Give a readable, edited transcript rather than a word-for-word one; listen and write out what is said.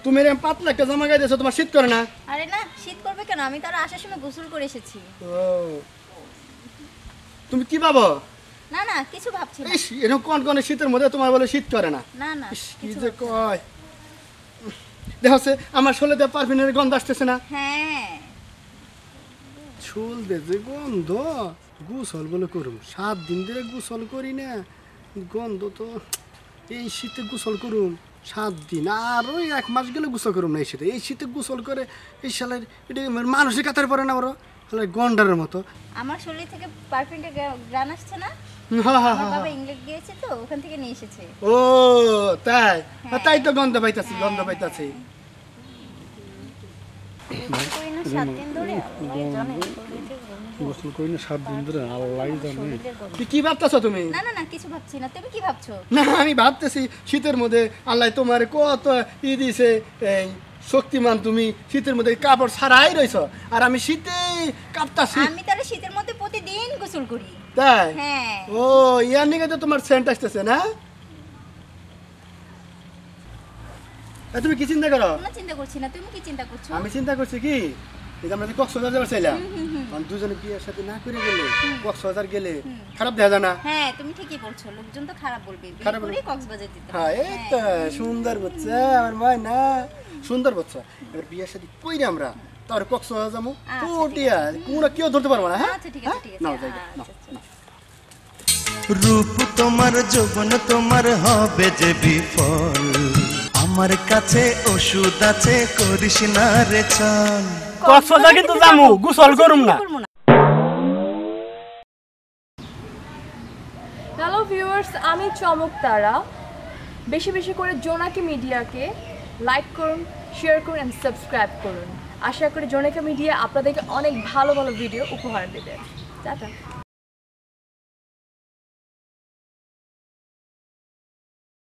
তুমি এরকম পাতলা একটা জামা গায়ে দিয়েছো, তোমার শীত করে না? আরে না, শীত করবে কেন? আমি তো আর আসার সময় গোসল করে এসেছি। ও তুমি কি ভাবো? না না, কিছু ভাবছি না। ইস, এরকম কনকনে শীতের মধ্যে তোমার বলে শীত করে না? না না, ইস, কি কিছু যে ভাবছি না। কয়। দেখছে আমার শোলেতে পারফিউমের গন্ধ আসতেছে না? হ্যাঁ। চুল দে যে গন্ধ, গোসল বলে করুম 7 দিন ধরে গোসল করি না, গন্ধ তো। এই শীতে গোসল করুম 7 দিন, আর ওই 1 মাস গেলে গোসল করুম না। এই শীতে গোসল করে এই শালার এটা মানুষের কাতার পরে না ওরা গন্ডারের মতো। আমার শরীর থেকে পারফিউমটা গ্রান আসছে না? হ্যাঁ হ্যাঁ আমার হ্যাঁ। বাবা ইংল্যান্ড গিয়েছে তো, ওখান থেকে নিয়ে এসেছে। ও তাই? হ্যাঁ। তাই তো গন্ধ পাইতাছি, গন্ধ পাইতাছি। গোসল করি না 7 দিন ধরে, আল্লাহই জানে শরীরে গন্ধ। গোসল করি না 7 দিন ধরে, আল্লাহই জানে। শরীরের গন্ধ। তুই কি ভাবতেছো তুমি? না না না, কিছু ভাবছি না। তুমি কি ভাবছো? না আমি ভাবতেছি শীতের মধ্যে আল্লাহ তোমার কত দিছে, এই শক্তিমান, তুমি শীতের মধ্যে কাপড় ছাড়াই রইছো, আর আমি শীতে কাঁপতাছি। আমি তাহলে শীতের মধ্যে প্রতিদিন গোসল করি। তাই? হ্যাঁ। ও ইয়ার নিকে তো তোমার সেন্ট আসতেছে না? তুমি কি চিন্তা করো? কোনো চিন্তা করছি না। তুমি কি চিন্তা করছো? আমি চিন্তা করছি কি, এই যে আমরা যে কক্সবাজার যাবার চাইলাম, আমি দুজনে বিয়ের সাথে না করে গেলে কক্সবাজার গেলে খারাপ দেখা যায় না? হ্যাঁ, তুমি ঠিকই বলছো। লোকজন তো খারাপ বলবে। খারাপ বিয়ে বলবে। করে কক্সবাজার যেতে হ্যাঁ হবে। এই তো সুন্দর বাচ্চা আমার ময়না, সুন্দর বাচ্চা। এবার বিয়ের সাথে কইরে আমরা তার কক্সবাজার যাবো, আচ্ছা, কোটিয়া কোনটা কেউ ধরতে পারবো না। হ্যাঁ আচ্ছা ঠিক আছে, ঠিক আছে। নাও জায়গা নাও। আচ্ছা, আচ্ছা। রূপ তোমার যৌবন তোমার হবে যে বিফল, আমার কাছে ওষুধ আছে করিস না রে চল। কক্সবাজার কিন্তু যামু, গোসল করুম না। হ্যালো ভিউয়ার্স, আমি চমক তারা। বেশি বেশি করে জোনাকি মিডিয়াকে লাইক করুন, শেয়ার করুন অ্যান্ড সাবস্ক্রাইব করুন। আশা করি জোনাকি মিডিয়া আপনাদেরকে অনেক ভালো ভালো ভিডিও উপহার দেবে। টাটা।